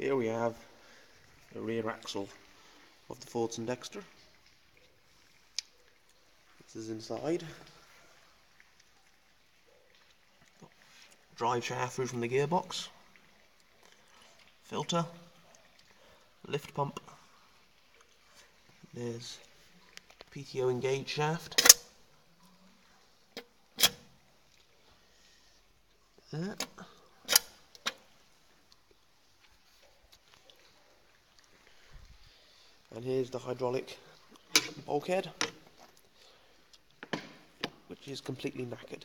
Here we have the rear axle of the Fordson Dexter. This is inside. Drive shaft through from the gearbox, filter, lift pump. There's PTO engage shaft. There. And here's the hydraulic bulkhead, which is completely knackered.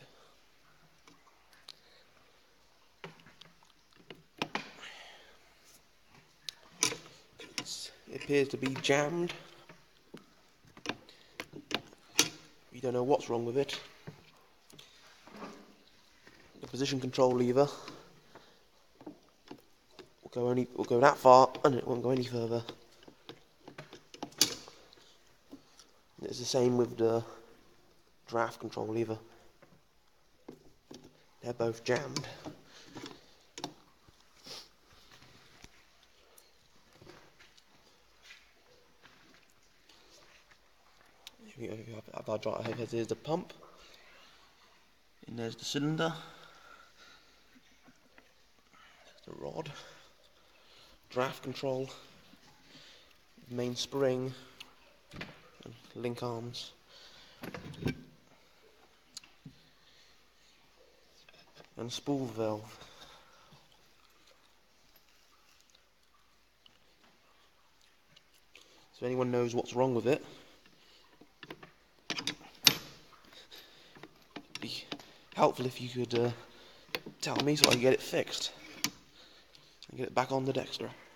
It appears to be jammed. You don't know what's wrong with it. The position control lever will go that far, and it won't go any further. It's the same with the draft control lever. They're both jammed. Here we go. Here's the pump, and there's the cylinder, there's the rod, draft control, main spring, and link arms, and spool valve. So if anyone knows what's wrong with it, it'd be helpful if you could tell me so I can get it fixed and get it back on the Dexter.